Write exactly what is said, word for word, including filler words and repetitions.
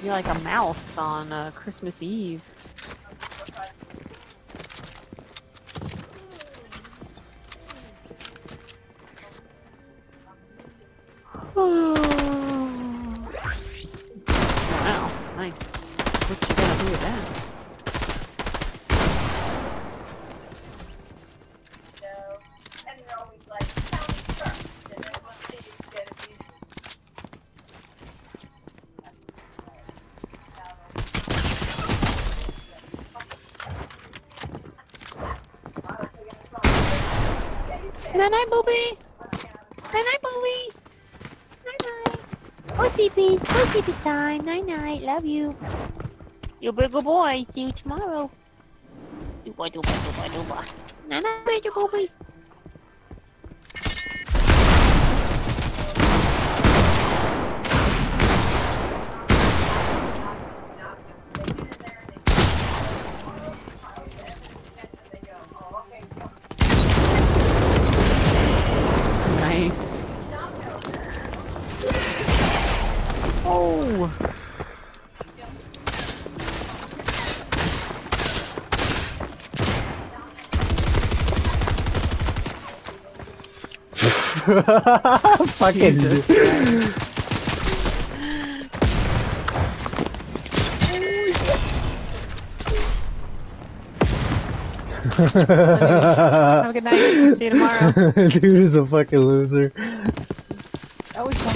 You're like a mouse on uh, Christmas Eve. Wow, nice. What you gonna do with that? Night night, Booby. Night night, Booby. Night night. Go sleepy. Go sleepy time. Night night. Love you. You're a big good boy. See you tomorrow. Dooba dooba dooba dooba. Night night, baby Booby. Nice. Oh. Fucking. Have a good night. See you tomorrow. Dude is a fucking loser. That was fun.